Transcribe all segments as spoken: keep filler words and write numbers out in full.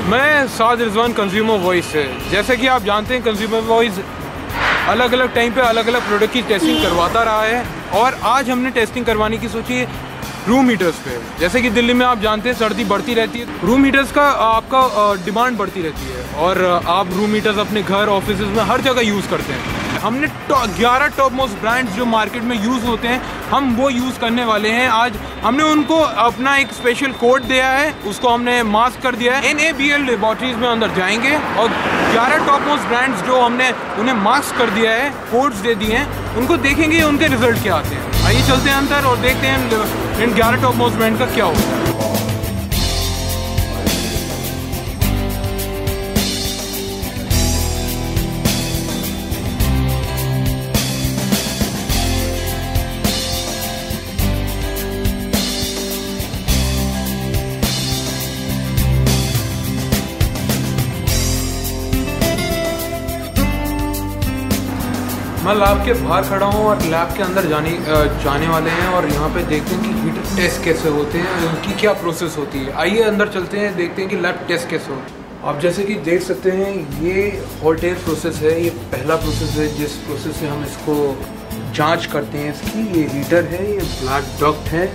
मैं साद Rizwan consumer voice से। जैसे कि आप जानते हैं कंज्यूमर वॉइस अलग अलग टाइम पे अलग अलग प्रोडक्ट की टेस्टिंग करवाता रहा है और आज हमने टेस्टिंग करवाने की सोची है रूम हीटर्स पे। जैसे कि दिल्ली में आप जानते हैं सर्दी बढ़ती रहती है, रूम हीटर्स का आपका डिमांड बढ़ती रहती है और आप रूम हीटर्स अपने घर ऑफिस में हर जगह यूज़ करते हैं। हमने ग्यारह टॉप मोस्ट ब्रांड्स जो मार्केट में यूज़ होते हैं हम वो यूज़ करने वाले हैं। आज हमने उनको अपना एक स्पेशल कोड दिया है, उसको हमने मास्क कर दिया है। N A B L laboratories में अंदर जाएंगे और ग्यारह टॉप मोस्ट ब्रांड्स जो हमने उन्हें मास्क कर दिया है, कोड्स दे दिए हैं, उनको देखेंगे उनके रिजल्ट क्या आते हैं। आइए चलते हैं अंदर और देखते हैं इन ग्यारह टॉप मोस्ट ब्रांड का क्या होता है। मैं लैब के बाहर खड़ा हूँ और लैब के अंदर जाने जाने वाले हैं और यहाँ पे देखते हैं कि हीटर टेस्ट कैसे होते हैं, उनकी क्या प्रोसेस होती है। आइए अंदर चलते हैं, देखते हैं कि लैब टेस्ट कैसे होती है। आप जैसे कि देख सकते हैं ये हॉट एयर प्रोसेस है, ये पहला प्रोसेस है जिस प्रोसेस से हम इसको जाँच करते हैं इसकी। ये हीटर है, ये ब्लैक डक्ट है,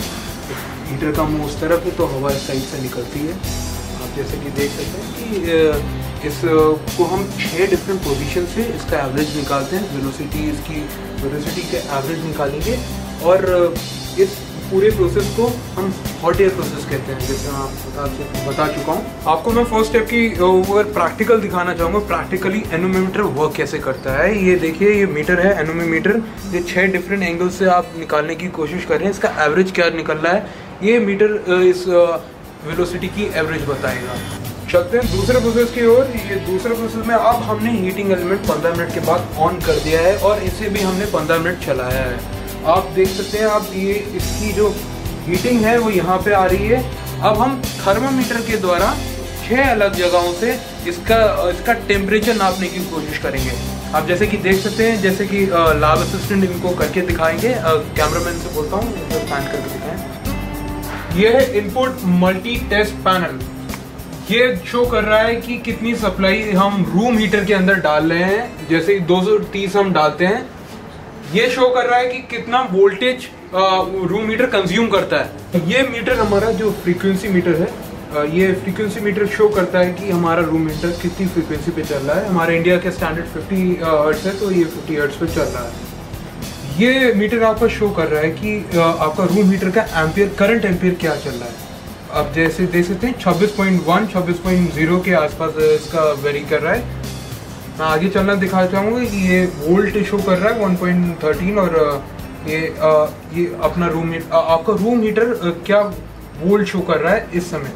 हीटर का मुँह उस तरफ है तो हवा इस साइड से निकलती है। आप जैसे कि देख सकते हैं कि इसको हम छः डिफरेंट पोजीशन से इसका एवरेज निकालते हैं। वेलोसिटी इसकी वेलोसिटी के एवरेज निकालेंगे और इस पूरे प्रोसेस को हम हॉट एयर प्रोसेस कहते हैं, जैसे मैं आपको बता बता चुका हूँ। आपको मैं फर्स्ट स्टेप की ओवर प्रैक्टिकल दिखाना चाहूँगा, प्रैक्टिकली एनोमीटर वर्क कैसे करता है। ये देखिए ये मीटर है एनोमीटर, ये छः डिफरेंट एंगल से आप निकालने की कोशिश कर रहे हैं, इसका एवरेज क्या निकल रहा है ये मीटर इस वेलोसिटी की एवरेज बताएगा। चलते हैं दूसरे प्रोसेस की ओर। ये दूसरे प्रोसेस में अब हमने हीटिंग एलिमेंट पंद्रह मिनट के बाद ऑन कर दिया है और इसे भी हमने पंद्रह मिनट चलाया है। आप देख सकते हैं आप ये इसकी जो हीटिंग है वो यहाँ पे आ रही है। अब हम थर्मामीटर के द्वारा छह अलग जगहों से इसका इसका टेम्परेचर नापने की कोशिश करेंगे। आप जैसे कि देख सकते हैं, जैसे कि लैब असिस्टेंट इनको करके दिखाएंगे। कैमरामैन से बोलता हूँ पैन करके दिखाएं। ये है इनपुट मल्टी टेस्ट पैनल। ये शो कर रहा है कि कितनी सप्लाई हम रूम हीटर के अंदर डाल रहे हैं। जैसे दो सौ तीस हम डालते हैं, ये शो कर रहा है कि कितना वोल्टेज रूम हीटर कंज्यूम करता है। ये मीटर हमारा जो फ्रीक्वेंसी मीटर है, आ, ये फ्रीक्वेंसी मीटर शो करता है कि हमारा रूम हीटर कितनी फ्रीक्वेंसी पे चल रहा है। हमारे इंडिया के स्टैंडर्ड पचास हर्ट्ज है तो ये पचास हर्ट्ज पे चल रहा है। ये मीटर आपका शो कर रहा है कि आ, आपका रूम हीटर का एम्पियर करंट एम्पियर क्या चल रहा है। अब जैसे देख सकते हैं छब्बीस पॉइंट वन छब्बीस पॉइंट ज़ीरो के आसपास इसका वेरी कर रहा है। मैं आगे चलना दिखा चाहूँगा कि ये वोल्ट शो कर रहा है वन पॉइंट थर्टीन और ये आ, ये अपना रूम हीटर आपका रूम हीटर क्या वोल्ट शो कर रहा है इस समय।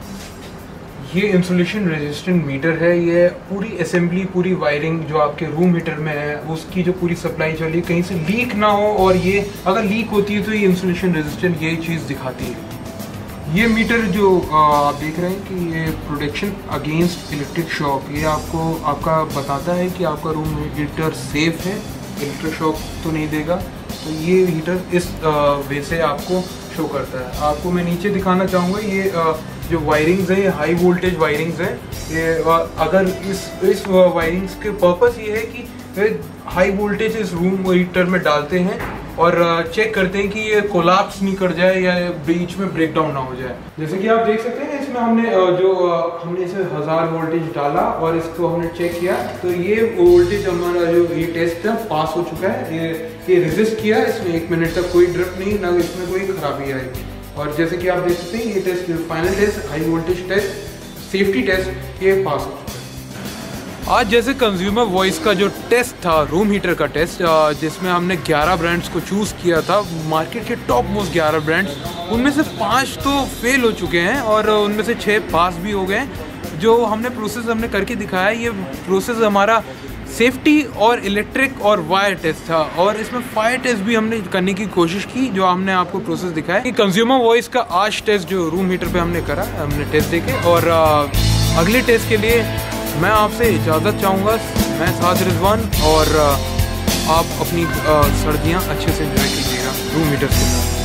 ये इंसुलेशन रेजिस्टेंट मीटर है। ये पूरी असेंबली पूरी वायरिंग जो आपके रूम हीटर में है उसकी जो पूरी सप्लाई चल रही है कहीं से लीक ना हो, और ये अगर लीक होती है तो ये इंसुलेशन रेजिस्टेंट ये चीज़ दिखाती है। ये मीटर जो आप देख रहे हैं कि ये प्रोटेक्शन अगेंस्ट इलेक्ट्रिक शॉक, ये आपको आपका बताता है कि आपका रूम हीटर सेफ है, इलेक्ट्रिक शॉक तो नहीं देगा। तो ये हीटर इस वे से आपको शो करता है। आपको मैं नीचे दिखाना चाहूँगा ये जो वायरिंग्स है ये हाई वोल्टेज वायरिंग्स है। ये अगर इस इस वायरिंग्स के पर्पस ये है कि हाई वोल्टेज इस रूम हीटर में डालते हैं और चेक करते हैं कि ये कोलैप्स नहीं कर जाए या बीच में ब्रेक डाउन ना हो जाए। जैसे कि आप देख सकते हैं इसमें हमने जो हमने इसे हज़ार वोल्टेज डाला और इसको हमने चेक किया तो ये वोल्टेज हमारा जो ये टेस्ट है पास हो चुका है। ये ये रेजिस्ट किया, इसमें एक मिनट तक कोई ड्रिप नहीं, ना इसमें कोई खराबी आई। और जैसे कि आप देख सकते हैं ये test final test high voltage test safety test ये पास हो चुका है। आज जैसे कंज्यूमर वॉइस का जो टेस्ट था रूम हीटर का टेस्ट, जिसमें हमने ग्यारह ब्रांड्स को चूज़ किया था, मार्केट के टॉप मोस्ट ग्यारह ब्रांड्स, उनमें से पाँच तो फेल हो चुके हैं और उनमें से छः पास भी हो गए। जो हमने प्रोसेस हमने करके दिखाया, ये प्रोसेस हमारा सेफ्टी और इलेक्ट्रिक और वायर टेस्ट था और इसमें फायर टेस्ट भी हमने करने की कोशिश की जो हमने आपको प्रोसेस दिखाया। कि कंज्यूमर वॉइस का आज टेस्ट जो रूम हीटर पे हमने करा, हमने टेस्ट देखे और अगले टेस्ट के लिए मैं आपसे इजाज़त चाहूँगा। मैं साद रिजवान और आप अपनी सर्दियाँ अच्छे से एंजॉय कीजिएगा रूम हीटर के साथ।